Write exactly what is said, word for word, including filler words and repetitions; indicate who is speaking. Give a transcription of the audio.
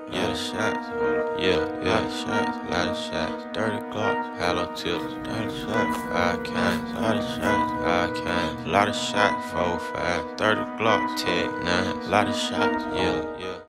Speaker 1: yeah, the shots, yeah, yeah, shots, lot of shots, dirty glocks, hollow tips, dirty shots, five cans, lot of shots, five cans, lot of shots, four, five, thirty glocks, tech nine, lot of shots, yeah, yeah.